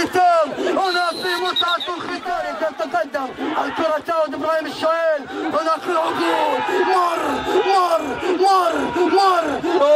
الختام، هنا في متعة الختام تتقدم الكرة تعود ابراهيم الشويل، هناك العبور مر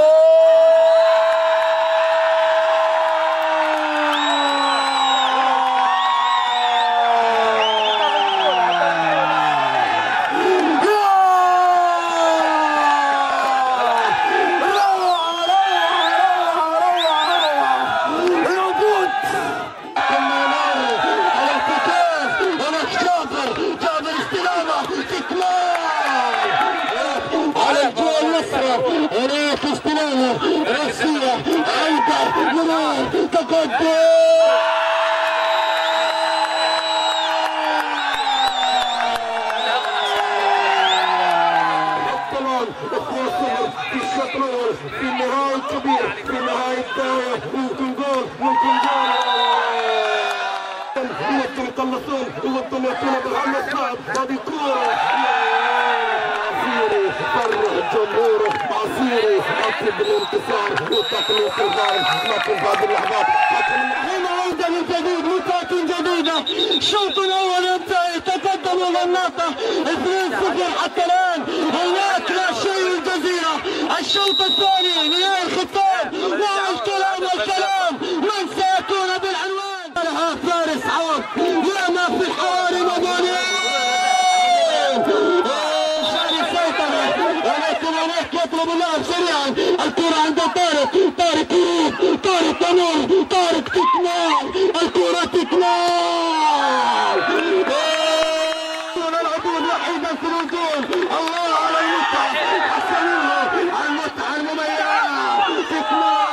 هناك استلامه روسية عودة مرار تقدم طبعا اخوة صبر في الشوط الاول في النهاية الكبير في نهاية الدوري ممكن جول يخلصون يخلصون بالعمل صعب هذه كورة فرح جمهوره عصيري اكتب بالانتصار وتقليص الغالب لكن بعد اللحظات هنا عودة من جديد متعة جديدة الشوط الاول ينتهي تقدم غناطة 2-0 حتى الان هناك لا شيء الجزيرة الشوط الثاني نهاية الختام مع الكلام من سيكون بالعنوان لها فارس عوض يا ما في الحواري مضانين يطلب اللاعب سريعا الكرة عند طارق تنور تكمال الكرة تكمال العبور وحيدا في الوجود الله على المتعة حسنوها المتعة المميزة تكمال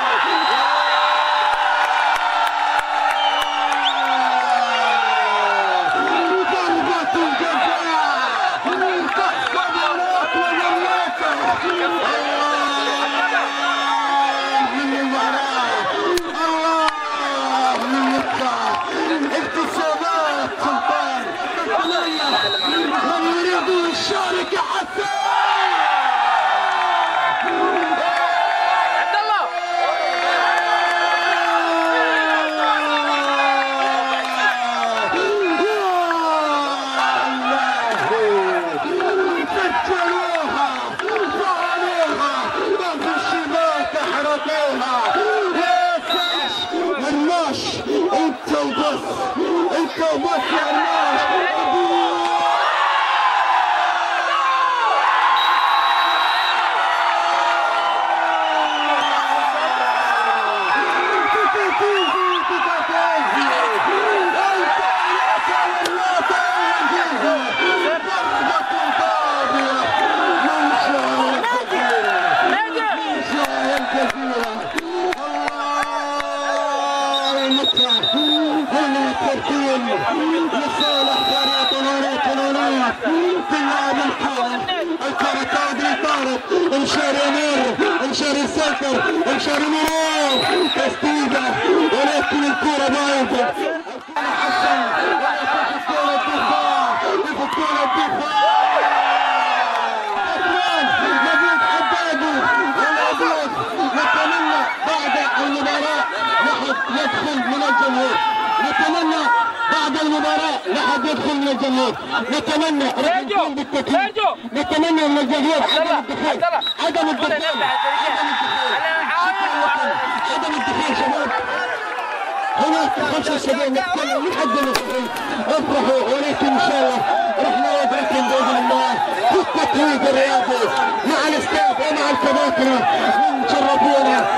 اكتشافات سلطان من يريد يشارك حتى انت وبس يا الناس لصالح فريق طنونات في اللاعب الحارس الكرة تعود لطارق انشار يمر انشار يسيطر انشار مرور تسديدة ولكن الكرة ضايعة حسن يفكون الدفاع نبيل حدادي والعبود نتمنى بعد المباراة يدخل من الجمهور نتمنى بعد المباراة لحد يدخل من الجمهور نتمنى رجل بالتكليف نتمنى من الجمهور عدم الدخول شباب هناك 75 نتكلم لحد الدخول افرحوا ولكن ان شاء الله رحنا وبركم باذن الله في التتويج الرياضي مع الاستاذ ومع الكباتره شرفونا